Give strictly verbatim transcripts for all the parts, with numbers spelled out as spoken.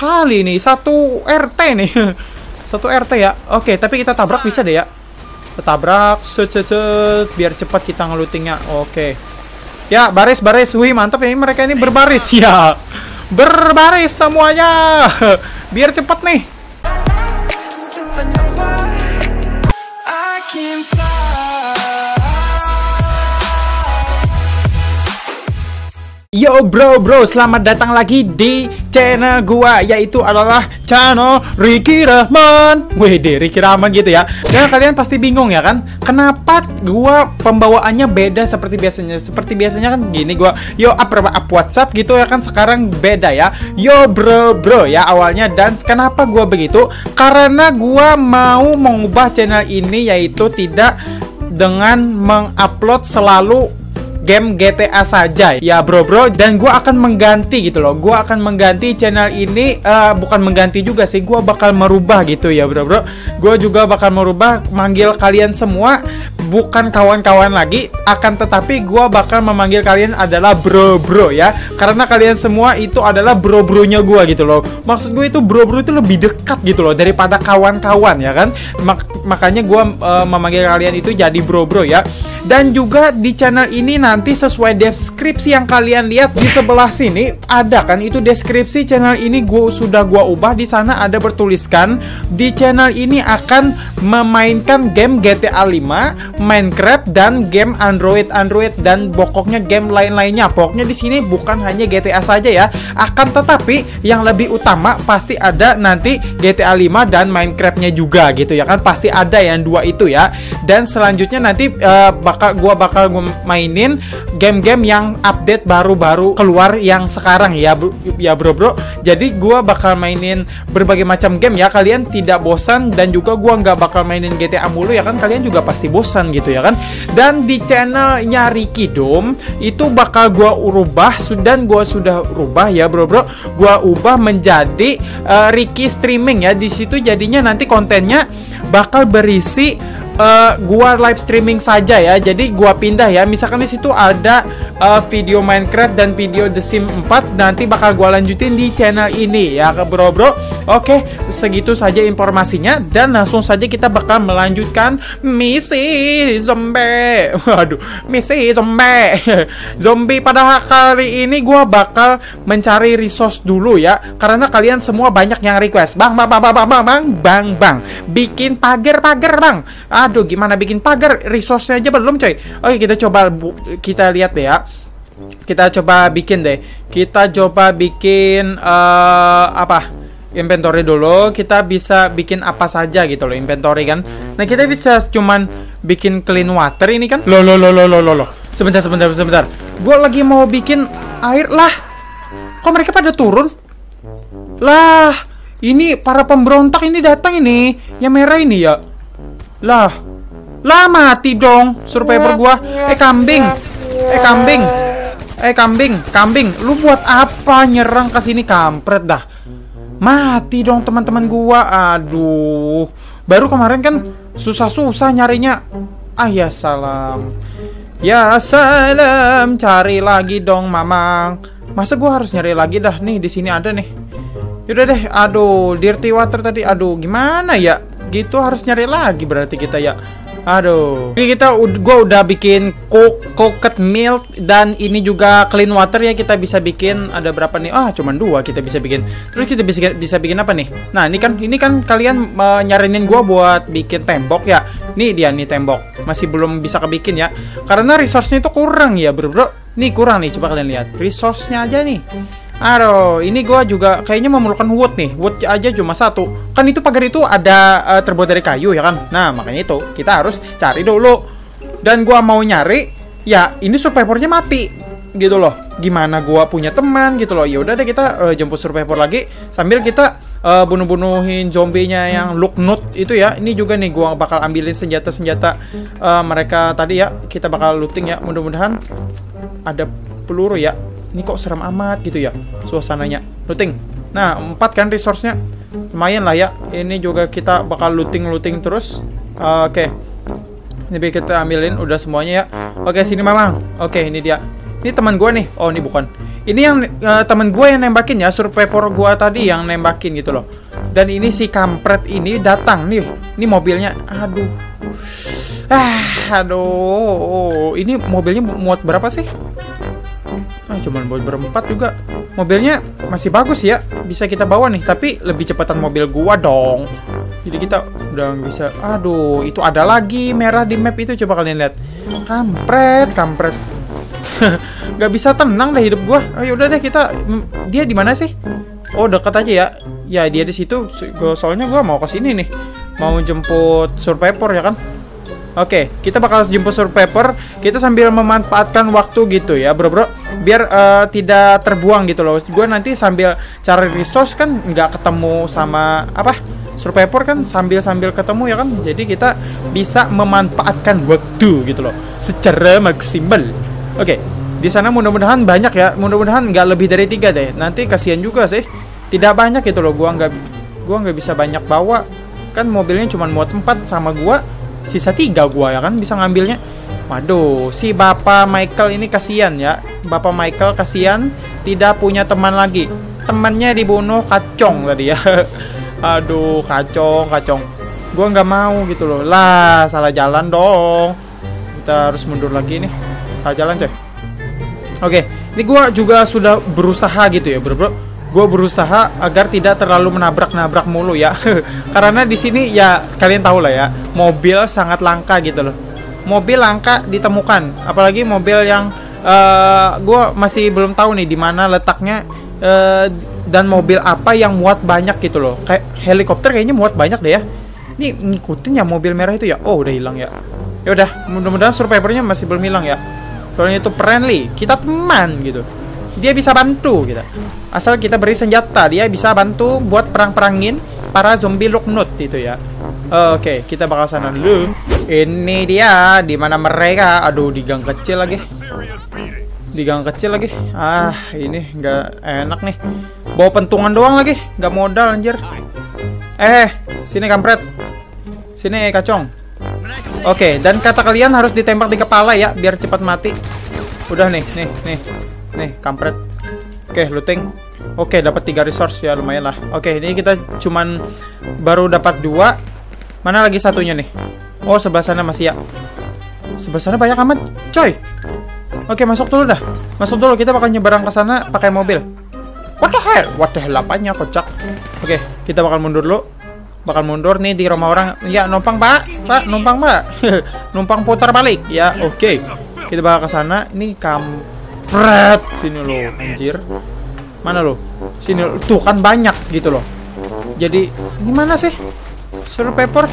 kali nih, satu R T nih. Satu R T ya. Oke, tapi kita tabrak bisa deh ya. Kita tabrak, set, set, set, biar cepat kita ngelutingnya. Oke. Ya, baris-baris. Wih, mantap ya, mereka ini berbaris ya. Berbaris semuanya. Biar cepat nih. Yo bro bro, selamat datang lagi di channel gua, yaitu adalah channel Ricky Rahman. Wede, Ricky Rahman gitu ya. Dan kalian pasti bingung ya kan, kenapa gua pembawaannya beda seperti biasanya. Seperti biasanya kan gini, gua yo up, up WhatsApp gitu ya kan, sekarang beda ya. Yo bro bro ya awalnya. Dan kenapa gua begitu? Karena gua mau mengubah channel ini, yaitu tidak dengan mengupload selalu game G T A saja ya bro bro, dan gue akan mengganti gitu loh. Gue akan mengganti channel ini, uh, bukan mengganti juga sih, gue bakal merubah gitu ya bro bro. Gue juga bakal merubah, manggil kalian semua bukan kawan-kawan lagi, akan tetapi gue bakal memanggil kalian adalah bro bro ya, karena kalian semua itu adalah bro bronya gue gitu loh. Maksud gue itu bro bro itu lebih dekat gitu loh daripada kawan-kawan ya kan. Mak makanya gue uh, memanggil kalian itu jadi bro bro ya. Dan juga di channel ini nanti sesuai deskripsi yang kalian lihat di sebelah sini ada kan, itu deskripsi channel ini gue sudah gua ubah. Di sana ada bertuliskan di channel ini akan memainkan game G T A lima, Minecraft, dan game Android Android dan pokoknya game lain-lainnya. Pokoknya di sini bukan hanya G T A saja ya, akan tetapi yang lebih utama pasti ada nanti G T A lima dan Minecraftnya juga gitu ya kan, pasti ada yang dua itu ya. Dan selanjutnya nanti uh, bakal gua bakal gua mainin game-game yang update baru-baru keluar yang sekarang ya bro, ya bro bro. Jadi gua bakal mainin berbagai macam game ya, kalian tidak bosan. Dan juga gua nggak bakal mainin G T A mulu ya kan, kalian juga pasti bosan gitu ya kan. Dan di channelnya Ricky Dom itu bakal gua ubah, dan gua sudah rubah ya bro bro. Gua ubah menjadi uh, Ricky Streaming ya. Di situ jadinya nanti kontennya bakal berisi Uh, gua live streaming saja ya. Jadi gua pindah ya. Misalkan di situ ada uh, video Minecraft dan video The Sims empat, nanti bakal gua lanjutin di channel ini ya bro bro. Oke, segitu saja informasinya, dan langsung saja kita bakal melanjutkan misi zombie. Waduh, misi zombie. Zombie pada kali ini gua bakal mencari resource dulu ya, karena kalian semua banyak yang request. Bang, bang, bang, bang, bang, bang, bang, bang. Bikin pagar-pagar, Bang. Aduh, gimana bikin pagar? Resource-nya aja belum, coy. Oke, kita coba kita lihat deh ya. Kita coba bikin deh. Kita coba bikin uh, apa? Inventory dulu. Kita bisa bikin apa saja gitu loh, inventory kan. Nah, kita bisa cuman bikin clean water ini kan. Loh, loh, loh, loh, loh, loh. Sebentar, sebentar, sebentar. Gue lagi mau bikin air lah. Kok mereka pada turun? Lah, ini para pemberontak ini datang ini. Yang merah ini ya. Lah, lah mati dong survivor gua. Eh kambing, eh kambing, eh kambing, kambing. Lu buat apa nyerang ke sini, kampret dah. Mati dong teman-teman gua. Aduh, baru kemarin kan susah-susah nyarinya. Ah ya salam, ya salam. Cari lagi dong mamang. Masa gua harus nyari lagi dah? Nih di sini ada nih. Yaudah deh. Aduh, dirty water tadi. Aduh, gimana ya? Gitu harus nyari lagi berarti kita ya. Aduh. Ini kita gua udah bikin cook, cooked milk, dan ini juga clean water ya. Kita bisa bikin ada berapa nih? Ah, cuman dua kita bisa bikin. Terus kita bisa bisa bikin apa nih? Nah, ini kan ini kan kalian uh, nyarinin gua buat bikin tembok ya. Nih dia nih tembok. Masih belum bisa kebikin ya. Karena resource-nya itu kurang ya, Bro. Bro. Nih kurang nih, coba kalian lihat. Resource-nya aja nih. Aduh, ini gua juga kayaknya memerlukan wood nih. Wood aja cuma satu. Kan itu pagar itu ada uh, terbuat dari kayu ya kan. Nah, makanya itu kita harus cari dulu. Dan gua mau nyari, ya ini survivornya mati gitu loh. Gimana gua punya teman gitu loh. Ya udah deh kita uh, jemput survivor lagi sambil kita uh, bunuh-bunuhin zombinya yang look nut itu ya. Ini juga nih gua bakal ambilin senjata-senjata uh, mereka tadi ya. Kita bakal looting ya. Mudah-mudahan ada peluru ya. Ini kok serem amat gitu ya suasananya. Looting. Nah, empat kan resource-nya. Lumayan lah ya. Ini juga kita bakal looting-looting terus. uh, Oke okay. Ini kita ambilin udah semuanya ya. Oke, okay, sini mamang. Oke, okay, ini dia. Ini teman gue nih. Oh, ini bukan. Ini yang uh, temen gue yang nembakin ya, survivor gue tadi yang nembakin gitu loh. Dan ini si kampret ini datang nih. Ini mobilnya, aduh. Ah, aduh. Ini mobilnya muat berapa sih? Ah, cuman buat berempat juga. Mobilnya masih bagus ya, bisa kita bawa nih. Tapi lebih cepatan mobil gua dong. Jadi kita udah bisa. Aduh, itu ada lagi merah di map itu. Coba kalian lihat. Kampret, kampret. Gak bisa tenang deh hidup gua. Ayo udah deh kita. Dia di mana sih? Oh, dekat aja ya. Ya dia di situ. Soalnya gua mau ke sini nih. Mau jemput survivor ya kan? Oke, kita bakal jemput survivor. Kita sambil memanfaatkan waktu gitu ya, bro bro. Biar uh, tidak terbuang gitu loh. Gue nanti sambil cari resource kan nggak ketemu sama apa survivor kan sambil sambil ketemu ya kan. Jadi kita bisa memanfaatkan waktu gitu loh secara maksimal. Oke, di sana mudah-mudahan banyak ya. Mudah-mudahan nggak lebih dari tiga deh. Nanti kasihan juga sih. Tidak banyak gitu loh. Gua nggak gua nggak bisa banyak bawa. Kan mobilnya cuma muat empat sama gua. Sisa tiga gua ya kan bisa ngambilnya. Waduh, si Bapak Michael ini kasihan ya. Bapak Michael kasihan tidak punya teman lagi. Temannya dibunuh Kacong tadi ya. Aduh, Kacong, Kacong. Gua nggak mau gitu loh. Lah, salah jalan dong. Kita harus mundur lagi nih. Salah jalan coy. Oke, ini gua juga sudah berusaha gitu ya, bro bro. Gue berusaha agar tidak terlalu menabrak-nabrak mulu ya. Karena di sini ya kalian tahu lah ya, mobil sangat langka gitu loh. Mobil langka ditemukan, apalagi mobil yang uh, gue masih belum tahu nih di mana letaknya uh, dan mobil apa yang muat banyak gitu loh. Kayak helikopter kayaknya muat banyak deh ya. Ini ngikutin ya mobil merah itu ya. Oh udah hilang ya. Ya udah, mudah-mudahan survivornya masih belum hilang ya. Soalnya itu friendly, kita teman gitu. Dia bisa bantu gitu. Asal kita beri senjata, dia bisa bantu buat perang-perangin para zombie Locknut itu ya. Oke, okay, kita bakal sana dulu. Ini dia di mana mereka. Aduh, di gang kecil lagi. Di gang kecil lagi. Ah, ini nggak enak nih. Bawa pentungan doang lagi, nggak modal anjir. Eh, sini kampret. Sini Kacong. Oke, okay, dan kata kalian harus ditembak di kepala ya, biar cepat mati. Udah nih, nih, nih. Nih, kampret. Oke, looting. Oke, dapat tiga resource ya, lumayan lah. Oke, ini kita cuman baru dapat dua. Mana lagi satunya nih? Oh, sebelah sana masih ya. Sebelah sana banyak amat, coy. Oke, masuk dulu dah. Masuk dulu, kita bakal nyeberang ke sana pakai mobil. What the hell? What the hell apanya, kocak. Oke, kita bakal mundur dulu. Bakal mundur nih di rumah orang. Ya, numpang, Pak. Pak, numpang, Pak. Numpang putar balik. Ya, oke. Kita bakal ke sana. Ini kam Pret, sini lo, anjir. Mana lo? Sini lo. Tuh kan banyak gitu loh. Jadi, ini mana sih? Survivor.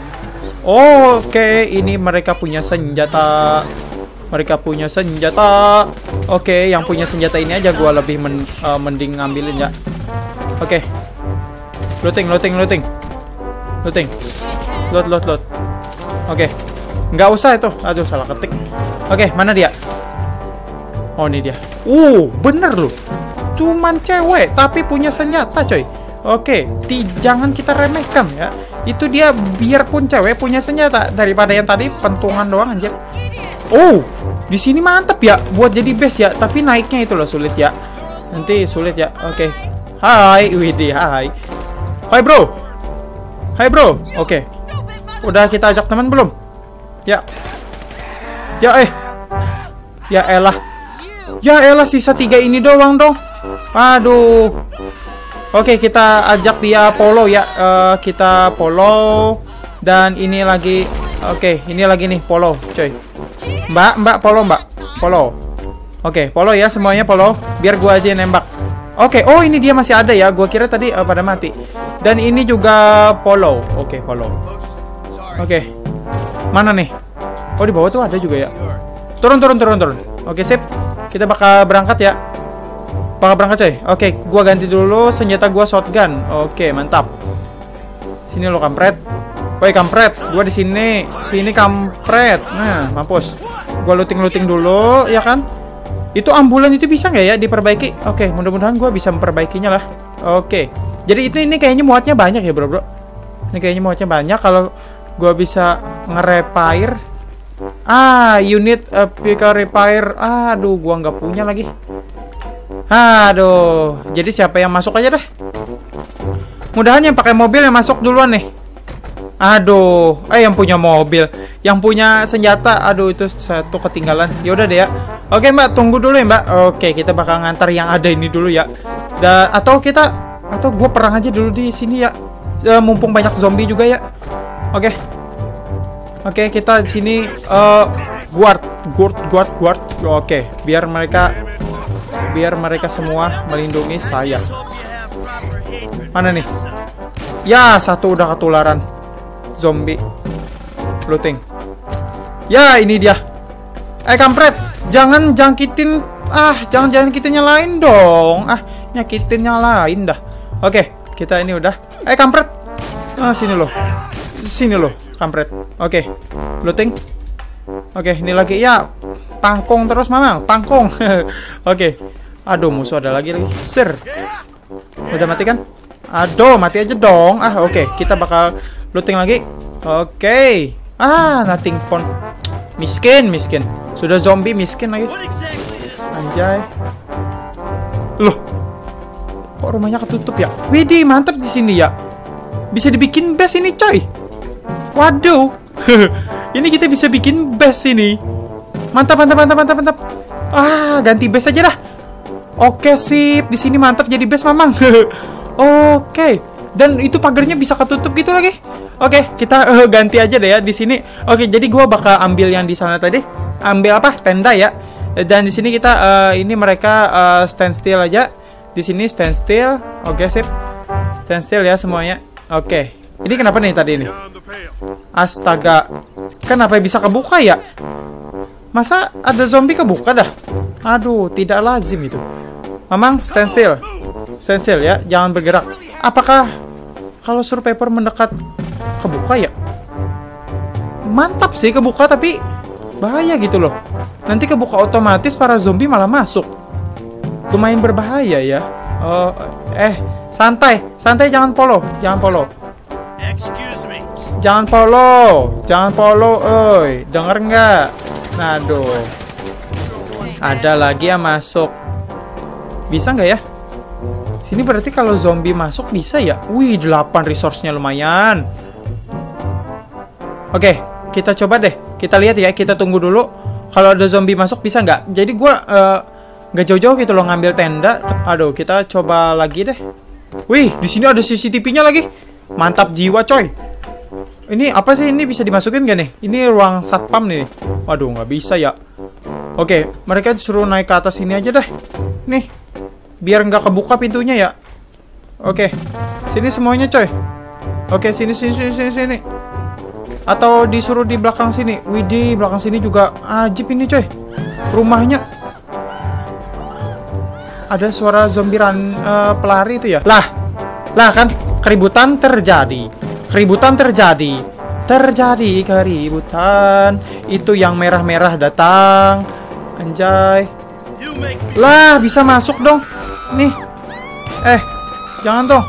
Oh, oke, okay. Ini mereka punya senjata. Mereka punya senjata. Oke, okay, yang punya senjata ini aja gua lebih men uh, mending ngambilin ya. Oke. Okay. Looting, looting, looting. Looting. Loot, loot, loot. Oke. Okay. Nggak usah itu. Aduh, salah ketik. Oke, okay, mana dia? Oh, ini dia. Uh, bener loh. Cuman cewek, tapi punya senjata, coy. Oke, di, jangan kita remehkan ya. Itu dia biarpun cewek punya senjata daripada yang tadi pentungan doang anjir. Oh, di sini mantep ya buat jadi base ya. Tapi naiknya itu loh sulit ya. Nanti sulit ya. Oke. Hai, Widi, hai. Hai bro. Hai bro. Oke. Udah kita ajak teman belum? Ya. Ya eh. Ya elah. Ya elah, sisa tiga ini doang dong. Aduh. Oke, kita ajak dia follow ya. uh, Kita follow. Dan ini lagi. Oke, ini lagi nih follow coy. Mbak, mbak follow mbak. Follow. Oke, follow ya semuanya follow. Biar gua aja yang nembak. Oke, oh ini dia masih ada ya. Gua kira tadi uh, pada mati. Dan ini juga follow. Oke, follow. Oke. Mana nih? Oh di bawah tuh ada juga ya. Turun, turun, turun, turun. Oke, sip. Kita bakal berangkat ya. Bakal berangkat coy. Oke, gua ganti dulu senjata gua shotgun. Oke, mantap. Sini lo kampret. Woi kampret, gua di sini. Sini kampret. Nah, mampus. Gua looting-looting dulu, ya kan? Itu ambulan itu bisa nggak ya diperbaiki? Oke, mudah-mudahan gua bisa memperbaikinya lah. Oke. Jadi itu ini kayaknya muatnya banyak ya, Bro, Bro. Ini kayaknya muatnya banyak kalau gua bisa nge-repair. Ah, unit uh, vehicle repair. Aduh, gua nggak punya lagi. Aduh, jadi siapa yang masuk aja deh. Mudahan yang pakai mobil yang masuk duluan nih. Aduh, eh yang punya mobil, yang punya senjata, aduh itu satu ketinggalan. Ya udah deh ya. Oke Mbak, tunggu dulu ya Mbak. Oke, kita bakal ngantar yang ada ini dulu ya. Dan atau kita, atau gue perang aja dulu di sini ya. E, mumpung banyak zombie juga ya. Oke, oke kita di sini uh, guard, guard, guard, guard. Oke, biar mereka, biar mereka semua melindungi saya. Mana nih? Ya, satu udah ketularan. Zombie looting. Ya, ini dia. Eh, kampret, jangan jangkitin. Ah, jangan jangan kita nyalain dong. Ah, nyakitin nyalain dah. Oke, kita ini udah. Eh, kampret. Ah, sini loh. Sini loh, kampret. Oke. Looting. Oke, ini lagi ya. Pangkong terus, Mamang. Pangkong. Oke. Aduh, musuh ada lagi lagi. Sir. Udah mati kan? Aduh, mati aja dong. Ah, oke. Kita bakal looting lagi. Oke. Okay. Ah, nothing pon. Miskin, miskin. Sudah zombie miskin lagi. Anjay. Loh. Kok rumahnya ketutup ya? Widih, mantap di sini ya. Bisa dibikin base ini, coy. Waduh. Ini kita bisa bikin base ini. Mantap, mantap, mantap, mantap, mantap. Ah, ganti base aja dah. Oke, sip. Di sini mantap jadi base, Mamang. Oke. Dan itu pagarnya bisa ketutup gitu lagi. Oke, kita uh, ganti aja deh ya di sini. Oke, jadi gua bakal ambil yang di sana tadi. Ambil apa? Tenda ya. Dan di sini kita uh, ini mereka uh, stand still aja. Di sini stand still. Oke, sip. Stand still ya semuanya. Oke. Ini kenapa nih tadi ini? Astaga. Kenapa bisa kebuka ya? Masa ada zombie kebuka dah? Aduh, tidak lazim itu. Mamang, stand still. Stand still ya, jangan bergerak. Apakah kalau survivor mendekat kebuka ya? Mantap sih kebuka, tapi bahaya gitu loh. Nanti kebuka otomatis para zombie malah masuk. Lumayan berbahaya ya. Oh, eh, santai, santai, jangan polo, jangan polo. Excuse me. Jangan polo, jangan polo, oi, denger nggak? Aduh, ada lagi yang masuk. Bisa nggak ya? Sini berarti kalau zombie masuk bisa ya? Wih, delapan resource-nya lumayan. Oke, kita coba deh. Kita lihat ya, kita tunggu dulu. Kalau ada zombie masuk bisa nggak? Jadi gue uh, nggak jauh-jauh gitu loh ngambil tenda. Aduh, kita coba lagi deh. Wih, di sini ada C C T V-nya lagi. Mantap jiwa, coy. Ini apa sih? Ini bisa dimasukin gak nih? Ini ruang satpam nih. Waduh, nggak bisa ya. Oke, mereka disuruh naik ke atas sini aja deh. Nih, biar nggak kebuka pintunya ya. Oke, sini semuanya, coy. Oke, sini, sini, sini, sini, sini. Atau disuruh di belakang sini. Widih, belakang sini juga ajib ini, coy. Rumahnya. Ada suara zombie run, uh, pelari itu ya. Lah, lah kan keributan terjadi. Keributan terjadi. Terjadi keributan. Itu yang merah-merah datang. Anjay. Lah, bisa masuk dong. Nih. Eh, jangan dong.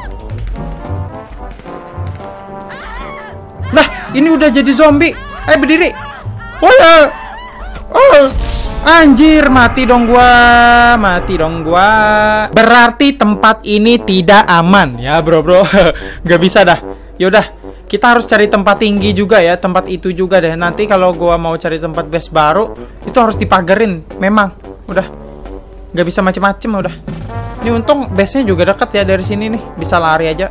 Lah, ini udah jadi zombie. Eh, berdiri. Oh ya. Oh. Anjir, mati dong gua. Mati dong gua. Berarti tempat ini tidak aman ya, bro, bro. Gak bisa dah. Yaudah, kita harus cari tempat tinggi juga ya. Tempat itu juga deh. Nanti kalau gua mau cari tempat base baru, itu harus dipagarin. Memang. Udah. Gak bisa macem-macem udah. Ini untung base-nya juga dekat ya dari sini nih. Bisa lari aja.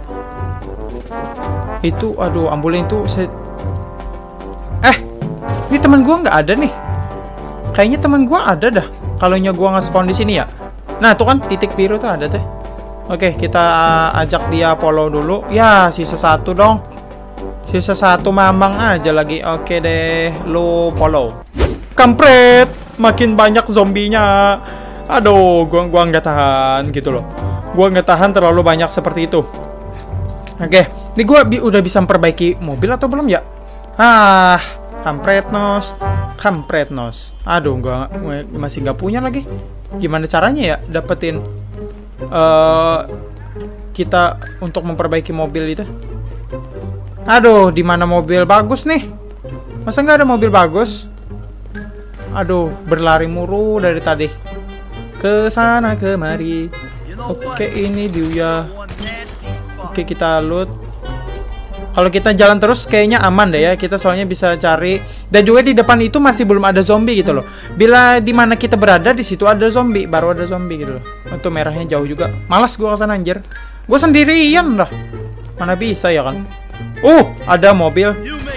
Itu, aduh, ambulan itu se Eh, ini teman gua nggak ada nih. Kayaknya teman gua ada dah. Kalau nya gua nge-spawn di sini ya. Nah, tuh kan titik biru tuh ada teh. Oke, kita ajak dia follow dulu. Ya, sisa satu dong. Sisa satu mamang aja lagi. Oke deh, lu follow. Kampret, makin banyak zombinya. Aduh, gua gua nggak tahan gitu loh. Gua nggak tahan terlalu banyak seperti itu. Oke, ini gua bi udah bisa memperbaiki mobil atau belum ya? Ah, kampret nos, kampret nos. Aduh, gua masih nggak punya lagi. Gimana caranya ya dapetin uh, kita untuk memperbaiki mobil itu? Aduh, di mana mobil bagus nih? Masa nggak ada mobil bagus? Aduh, berlari mulu dari tadi. ke sana kemari. Oke, ini dia. Oke, kita loot. Kalau kita jalan terus kayaknya aman deh ya. Kita soalnya bisa cari. Dan juga di depan itu masih belum ada zombie gitu loh. Bila di mana kita berada di situ ada zombie, baru ada zombie gitu loh. Itu merahnya jauh juga. Malas gua kesana anjir. Gua sendirian dah. Mana bisa ya kan? Uh, ada mobil.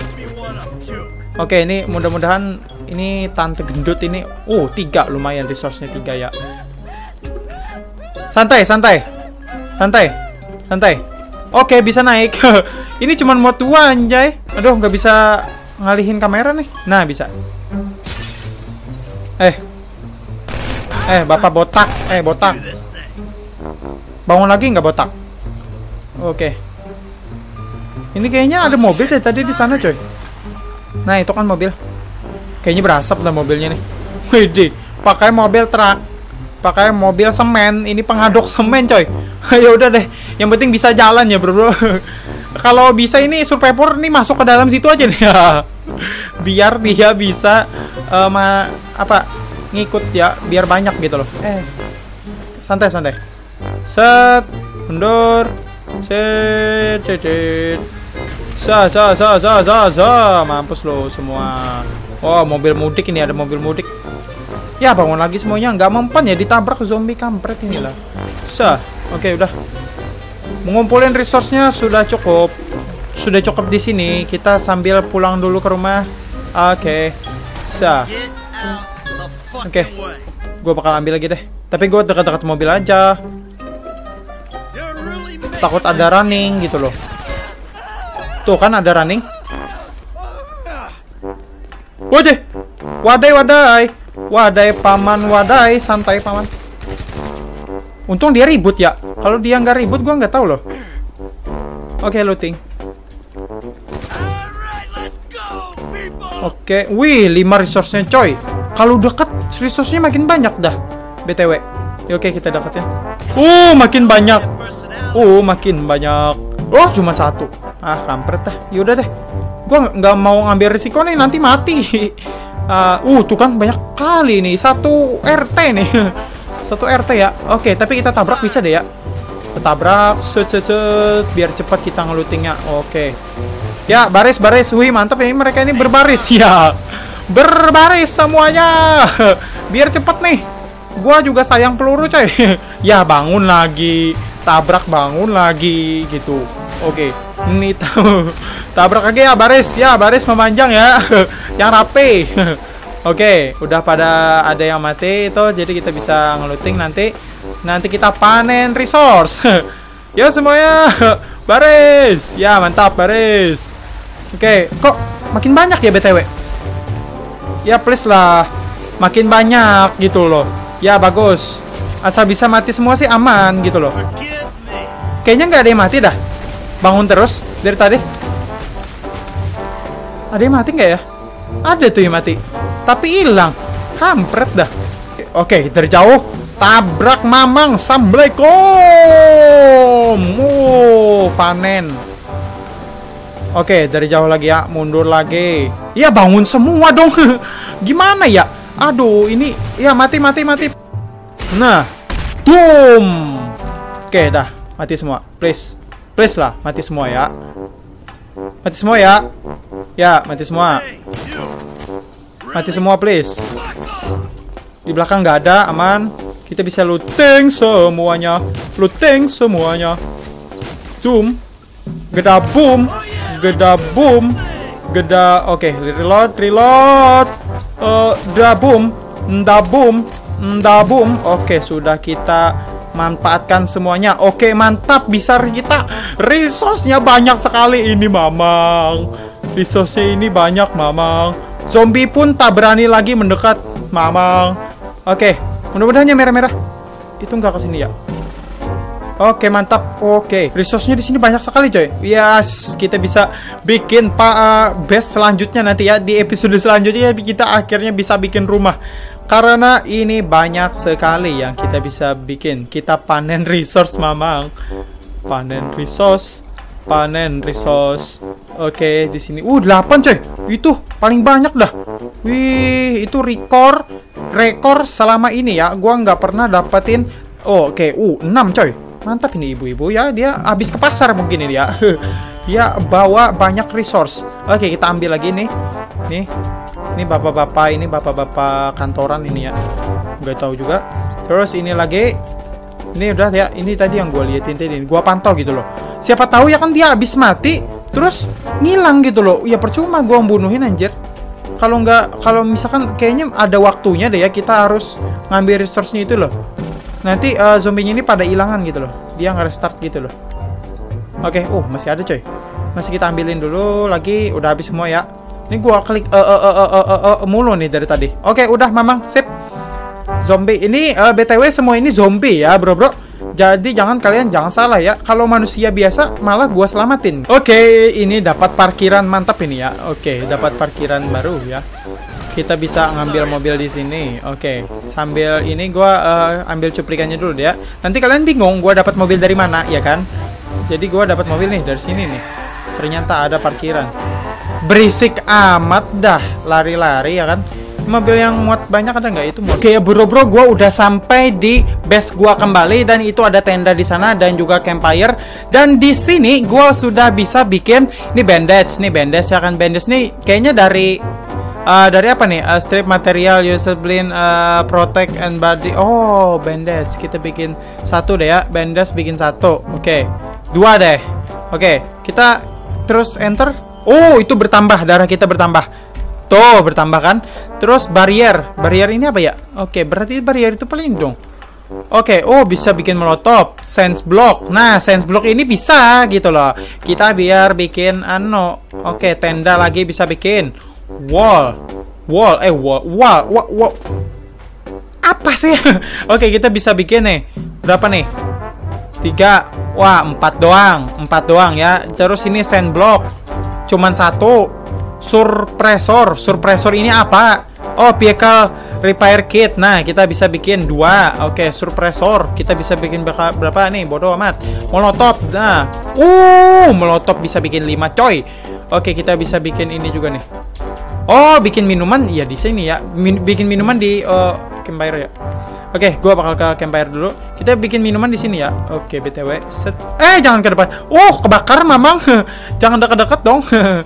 Oke, ini mudah-mudahan ini tante gendut ini. Uh, tiga lumayan resource-nya tiga ya. Santai, santai. Santai. Santai. Oke, bisa naik. Ini cuma mod dua anjay. Aduh, nggak bisa ngalihin kamera nih. Nah, bisa. Eh. Eh, Bapak botak. Eh, botak. Bangun lagi nggak botak? Oke. Ini kayaknya ada mobil deh tadi di sana, coy. Nah, itu kan mobil. Kayaknya berasap lah mobilnya nih. Widih, pakai mobil truk. Pakai mobil semen, ini pengaduk semen coy. Ya udah deh, yang penting bisa jalan ya bro. Bro. Kalau bisa ini survivor nih masuk ke dalam situ aja nih ya. Biar dia bisa uh, ma apa ngikut ya, biar banyak gitu loh. Eh, santai santai. Set, mundur. Set, set, set. Sa sa sa sa sa sa, mampus lo semua. Oh, mobil mudik ini, ada mobil mudik. Ya, bangun lagi semuanya. Nggak mempan ya, ditabrak zombie kampret inilah. Sah, oke udah. Mengumpulin resource-nya sudah cukup. Sudah cukup di sini. Kita sambil pulang dulu ke rumah. Oke. Sah. Oke. Gue bakal ambil lagi deh. Tapi gue dekat-dekat mobil aja. Takut ada running gitu loh. Tuh kan ada running. Wajah. Wadai wadai. Wadai paman, wadai, santai paman. Untung dia ribut ya. Kalau dia nggak ribut, gua nggak tahu loh. Oke, okay, looting. Oke, okay. Wih, lima resource-nya coy. Kalau deket, resource-nya makin banyak dah. B T W. Ya, oke, okay, kita dapetin. Uh, makin banyak. Uh, makin banyak. Oh, cuma satu. Ah, kampret dah. Yaudah deh. Gua nggak mau ngambil risiko nih, nanti mati. Uh, uh, tuh kan banyak kali nih. Satu R T nih. Satu R T ya. Oke, okay, tapi kita tabrak bisa deh ya. Kita tabrak, set, set, set, biar cepat kita ngelutingnya. Oke. Okay. Ya, baris, baris. Wih, mantap ya. Mereka ini berbaris ya. Berbaris semuanya. Biar cepet nih. Gua juga sayang peluru, coy. Ya, bangun lagi. Tabrak, bangun lagi gitu. Oke. Okay. Ini tahu. Tabrak lagi ya, baris. Ya, baris memanjang ya. Yang rapi. Oke, okay, udah pada ada yang mati itu, jadi kita bisa ngeluting nanti. Nanti kita panen resource. Ya semuanya, baris. Ya, mantap, baris. Oke, okay, kok makin banyak ya B T W? Ya, please lah. Makin banyak gitu loh. Ya, bagus. Asal bisa mati semua sih aman gitu loh. Kayaknya nggak ada yang mati dah. Bangun terus dari tadi. Ada yang mati nggak ya? Ada tuh yang mati. Tapi hilang. Kampret dah. Oke, dari jauh. Tabrak mamang. Assalamualaikum. Oh, panen. Oke, dari jauh lagi ya. Mundur lagi. Ya, bangun semua dong. Gimana ya? Aduh, ini. Ya, mati, mati, mati. Nah. Boom. Oke, dah. Mati semua. Please. Please lah. Mati semua ya. Mati semua ya. Ya, mati semua. Mati semua, please. Di belakang nggak ada, aman. Kita bisa looting semuanya. Looting semuanya. Zoom. Geda boom. Geda boom. Geda. Oke, okay. Reload, reload. Uh, da boom. Da boom. Da boom. Oke, okay, sudah kita manfaatkan semuanya. Oke, okay, mantap. Bisa kita. Resource-nya banyak sekali ini, mamang. Resource-nya ini banyak, mamang. Zombie pun tak berani lagi mendekat, mamang. Oke, mudah-mudahan ya merah-merah. Itu nggak kesini ya. Oke, mantap. Oke, resource-nya di sini banyak sekali, coy. Yes, kita bisa bikin pa uh, base selanjutnya nanti ya. Di episode selanjutnya kita akhirnya bisa bikin rumah. Karena ini banyak sekali yang kita bisa bikin. Kita panen resource, mamang. Panen resource. Panen resource. Oke, di sini. Uh, delapan coy. Itu paling banyak dah. Wih, itu record rekor selama ini ya, gua nggak pernah dapetin. Oh, oke, okay. uh enam coy. Mantap ini ibu-ibu ya, dia habis ke pasar mungkin ini ya. Dia bawa banyak resource. Oke, kita ambil lagi nih. Nih. Ini bapak-bapak, ini bapak-bapak kantoran ini ya. Nggak tahu juga. Terus ini lagi. Ini udah ya, ini tadi yang gue liatin tadi. Gue pantau gitu loh. Siapa tahu ya kan dia habis mati, terus ngilang gitu loh. Ya percuma gue membunuhin anjir. Kalau nggak, kalau misalkan kayaknya ada waktunya deh ya, kita harus ngambil resource-nya itu loh. Nanti uh, zombinya ini pada hilangan gitu loh. Dia nge-restart gitu loh. Oke, okay. Oh masih ada coy. Masih kita ambilin dulu lagi. Udah habis semua ya. Ini gua klik uh, uh, uh, uh, uh, uh, mulu nih dari tadi. Oke, okay, udah mamang, sip. Zombie ini uh, B T W semua ini zombie ya, bro bro. Jadi jangan kalian jangan salah ya. Kalau manusia biasa malah gua selamatin. Oke, okay, ini dapat parkiran mantap ini ya. Oke, okay, dapat parkiran baru ya. Kita bisa ngambil mobil di sini. Oke, okay. Sambil ini gua uh, ambil cuplikannya dulu ya. Nanti kalian bingung gua dapat mobil dari mana, ya kan? Jadi gua dapat mobil nih dari sini nih. Ternyata ada parkiran. Berisik amat dah, lari-lari ya kan. Mobil yang muat banyak ada nggak itu? Oke ya bro-bro, gua udah sampai di base gua kembali dan itu ada tenda di sana dan juga campfire. Dan di sini gua sudah bisa bikin ini bandage, nih bandage ya kan. Bandage nih kayaknya dari uh, dari apa nih? Uh, strip material, user blind, uh, protect and body. Oh, bandage kita bikin satu deh ya. Bandage bikin satu. Oke, dua deh. Oke, kita terus enter. Oh, itu bertambah, darah kita bertambah. Tuh, bertambah kan. Terus barrier. Barrier ini apa ya? Oke, berarti barrier itu pelindung. Oke, oh bisa bikin molotov, sense block. Nah, sense block ini bisa gitu loh. Kita biar bikin ano. Oke, tenda lagi bisa bikin. Wall. Wall, eh wall, wall, wall, wall. Apa sih? Oke, kita bisa bikin nih. Berapa nih? Tiga. Wah, empat doang. Empat doang ya. Terus ini sense block. Cuman satu. Surpresor. Surpresor ini apa? Oh, vehicle repair kit. Nah, kita bisa bikin dua. Oke, surpresor. Kita bisa bikin berapa nih? Bodoh amat. Molotov. Nah. Uh, molotov bisa bikin lima, coy. Oke, kita bisa bikin ini juga nih. Oh, bikin minuman. Iya, di sini ya. Min bikin minuman di uh, campfire ya. Oke, gua bakal ke campfire dulu. Kita bikin minuman di sini ya. Oke, B T W. Set. Eh, jangan ke depan. Oh, kebakar, Mamang. Jangan dekat-dekat dong.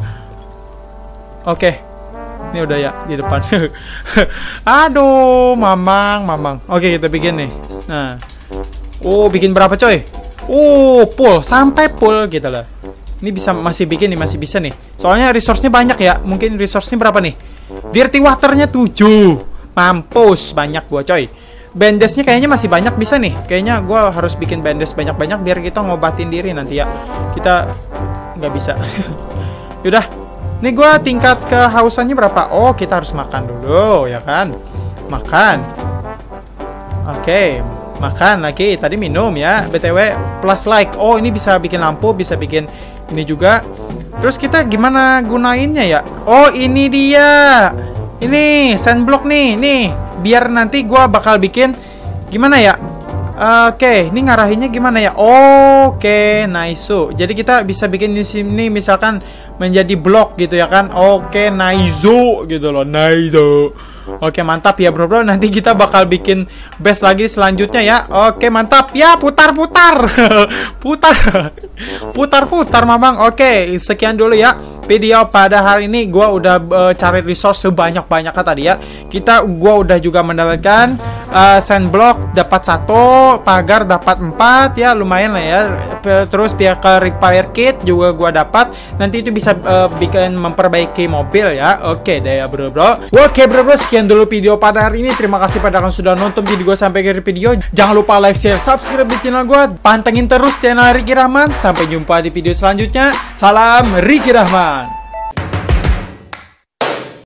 Oke. Ini udah ya di depan. Aduh, Mamang, Mamang. Oke, kita bikin nih. Nah. Oh, bikin berapa, coy? Oh, full, sampai full gitu loh. Ini bisa masih bikin nih, masih bisa nih. Soalnya resource-nya banyak ya. Mungkin resource-nya berapa nih? Dirty water-nya tujuh. Mampus, banyak gua, coy. Bandage-nya kayaknya masih banyak bisa nih. Kayaknya gua harus bikin bandage banyak-banyak biar kita ngobatin diri nanti ya. Kita nggak bisa. Yaudah. Nih gue tingkat kehausannya berapa? Oh, kita harus makan dulu, ya kan? Makan. Oke, makan lagi. Tadi minum ya. B T W plus like. Oh, ini bisa bikin lampu, bisa bikin ini juga. Terus kita gimana gunainnya ya? Oh, ini dia. Ini sandblock nih, nih. Biar nanti gue bakal bikin gimana ya? Oke, ini ngarahinnya gimana ya? Oke, nice. Jadi kita bisa bikin di sini misalkan menjadi blok gitu ya kan? Oke, nice gitu loh, nice. Oke, mantap ya bro bro. Nanti kita bakal bikin base lagi selanjutnya ya. Oke, mantap ya. Putar-putar, putar, putar-putar, Mamang. Oke, sekian dulu ya video pada hari ini. Gua udah uh, cari resource sebanyak-banyaknya tadi ya. Kita, gua udah juga mendapatkan uh, sandblock dapat satu, pagar dapat empat ya, lumayan lah ya. Terus pihak repair kit juga gua dapat. Nanti itu bisa uh, bikin memperbaiki mobil ya. Oke deh ya bro bro. Oke bro bro, sekian dulu video pada hari ini. Terima kasih pada kalian sudah nonton video gue sampai akhir video. Jangan lupa like, share, subscribe di channel gue. Pantengin terus channel Ricky Rahman. Sampai jumpa di video selanjutnya. Salam Ricky Rahman.